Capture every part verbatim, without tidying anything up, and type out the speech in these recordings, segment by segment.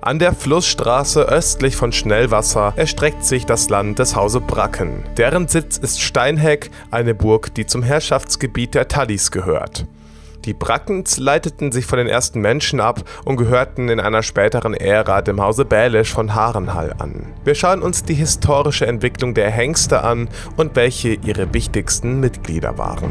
An der Flussstraße östlich von Schnellwasser erstreckt sich das Land des Hause Bracken. Deren Sitz ist Steinheck, eine Burg, die zum Herrschaftsgebiet der Tullys gehört. Die Brackens leiteten sich von den ersten Menschen ab und gehörten in einer späteren Ära dem Hause Baelish von Harrenhal an. Wir schauen uns die historische Entwicklung der Hengste an und welche ihre wichtigsten Mitglieder waren.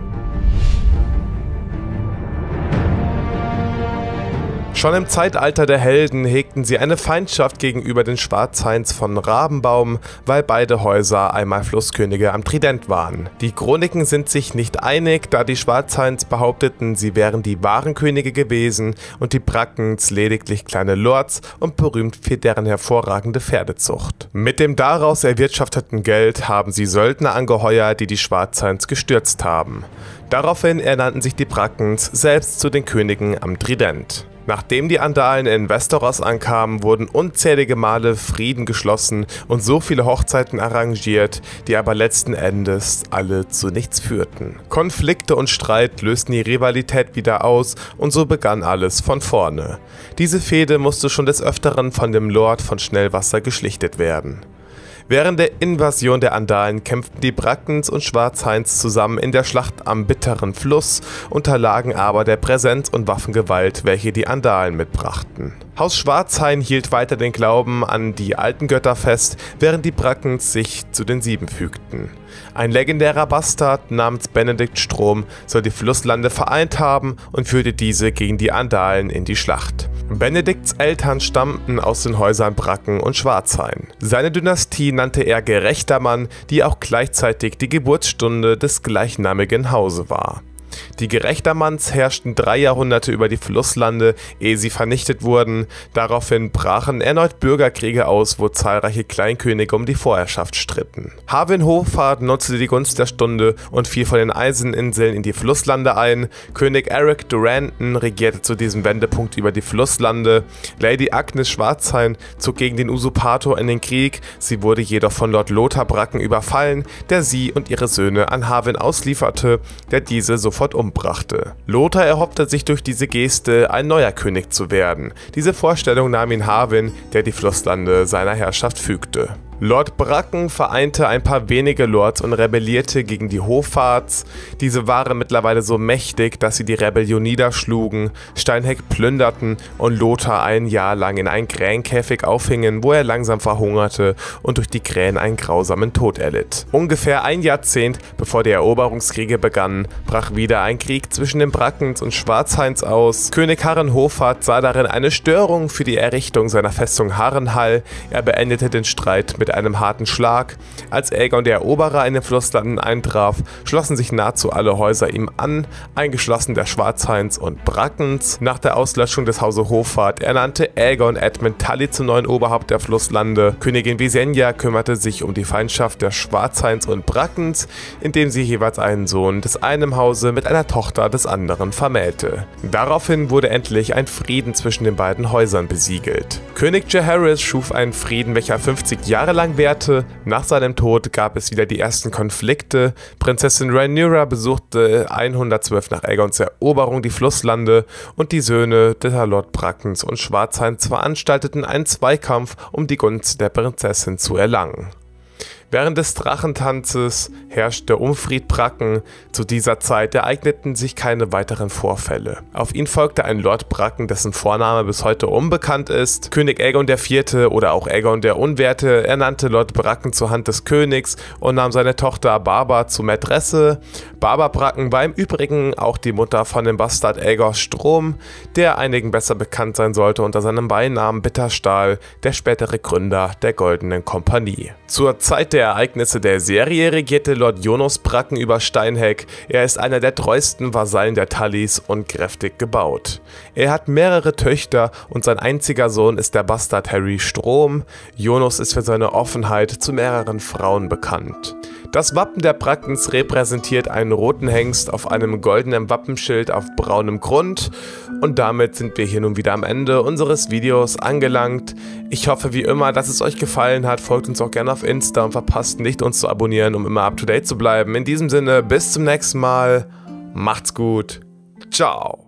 Schon im Zeitalter der Helden hegten sie eine Feindschaft gegenüber den Schwarzhains von Rabenbaum, weil beide Häuser einmal Flusskönige am Trident waren. Die Chroniken sind sich nicht einig, da die Schwarzhains behaupteten, sie wären die wahren Könige gewesen und die Brackens lediglich kleine Lords und berühmt für deren hervorragende Pferdezucht. Mit dem daraus erwirtschafteten Geld haben sie Söldner angeheuert, die die Schwarzhains gestürzt haben. Daraufhin ernannten sich die Brackens selbst zu den Königen am Trident. Nachdem die Andalen in Westeros ankamen, wurden unzählige Male Frieden geschlossen und so viele Hochzeiten arrangiert, die aber letzten Endes alle zu nichts führten. Konflikte und Streit lösten die Rivalität wieder aus und so begann alles von vorne. Diese Fehde musste schon des Öfteren von dem Lord von Schnellwasser geschlichtet werden. Während der Invasion der Andalen kämpften die Brackens und Schwarzhains zusammen in der Schlacht am Bitteren Fluss, unterlagen aber der Präsenz und Waffengewalt, welche die Andalen mitbrachten. Haus Schwarzhain hielt weiter den Glauben an die alten Götter fest, während die Brackens sich zu den Sieben fügten. Ein legendärer Bastard namens Benedikt Strom soll die Flusslande vereint haben und führte diese gegen die Andalen in die Schlacht. Benedikts Eltern stammten aus den Häusern Bracken und Schwarzhain. Seine Dynastie nannte er Gerechter Mann, die auch gleichzeitig die Geburtsstunde des gleichnamigen Hause war. Die Gerechtermanns herrschten drei Jahrhunderte über die Flusslande, ehe sie vernichtet wurden. Daraufhin brachen erneut Bürgerkriege aus, wo zahlreiche Kleinkönige um die Vorherrschaft stritten. Harwin Hofhart nutzte die Gunst der Stunde und fiel von den Eiseninseln in die Flusslande ein. König Eric Durranton regierte zu diesem Wendepunkt über die Flusslande. Lady Agnes Schwarzhain zog gegen den Usurpator in den Krieg. Sie wurde jedoch von Lord Lothar Bracken überfallen, der sie und ihre Söhne an Harwin auslieferte, der diese sofort umbrachte. Lothar erhoffte sich durch diese Geste, ein neuer König zu werden. Diese Vorstellung nahm ihn Harwin, der die Flusslande seiner Herrschaft fügte. Lord Bracken vereinte ein paar wenige Lords und rebellierte gegen die Hoffarts. Diese waren mittlerweile so mächtig, dass sie die Rebellion niederschlugen, Steinheck plünderten und Lothar ein Jahr lang in einen Krähenkäfig aufhingen, wo er langsam verhungerte und durch die Krähen einen grausamen Tod erlitt. Ungefähr ein Jahrzehnt bevor die Eroberungskriege begannen, brach wieder ein Krieg zwischen den Brackens und Schwarzhains aus. König Harren Hofhart sah darin eine Störung für die Errichtung seiner Festung Harrenhal. Er beendete den Streit mit mit einem harten Schlag. Als Aegon der Eroberer in den Flusslanden eintraf, schlossen sich nahezu alle Häuser ihm an, eingeschlossen der Schwarzhains und Brackens. Nach der Auslöschung des Hause Hofhart ernannte Aegon Edmund Tully zum neuen Oberhaupt der Flusslande. Königin Visenya kümmerte sich um die Feindschaft der Schwarzhains und Brackens, indem sie jeweils einen Sohn des einen Hause mit einer Tochter des anderen vermählte. Daraufhin wurde endlich ein Frieden zwischen den beiden Häusern besiegelt. König Jaehaerys schuf einen Frieden, welcher fünfzig Jahre lang währte. Nach seinem Tod gab es wieder die ersten Konflikte. Prinzessin Rhaenyra besuchte hundertzwölf nach Aegons Eroberung die Flusslande und die Söhne der Lord Brackens und Schwarzhains veranstalteten einen Zweikampf, um die Gunst der Prinzessin zu erlangen. Während des Drachentanzes herrschte Umfried Bracken. Zu dieser Zeit ereigneten sich keine weiteren Vorfälle. Auf ihn folgte ein Lord Bracken, dessen Vorname bis heute unbekannt ist. König Aegon der Vierte oder auch Aegon der Unwerte ernannte Lord Bracken zur Hand des Königs und nahm seine Tochter Barba zur Mätresse. Barba Bracken war im Übrigen auch die Mutter von dem Bastard Aegor Strom, der einigen besser bekannt sein sollte unter seinem Beinamen Bitterstahl, der spätere Gründer der Goldenen Kompanie. Zur Zeit der Ereignisse der Serie regierte Lord Yonos Bracken über Steinheck. Er ist einer der treuesten Vasallen der Tullys und kräftig gebaut. Er hat mehrere Töchter und sein einziger Sohn ist der Bastard Harry Strom. Yonos ist für seine Offenheit zu mehreren Frauen bekannt. Das Wappen der Brackens repräsentiert einen roten Hengst auf einem goldenen Wappenschild auf braunem Grund. Und damit sind wir hier nun wieder am Ende unseres Videos angelangt. Ich hoffe wie immer, dass es euch gefallen hat. Folgt uns auch gerne auf Insta und verpasst nicht, uns zu abonnieren, um immer up to date zu bleiben. In diesem Sinne, bis zum nächsten Mal. Macht's gut. Ciao.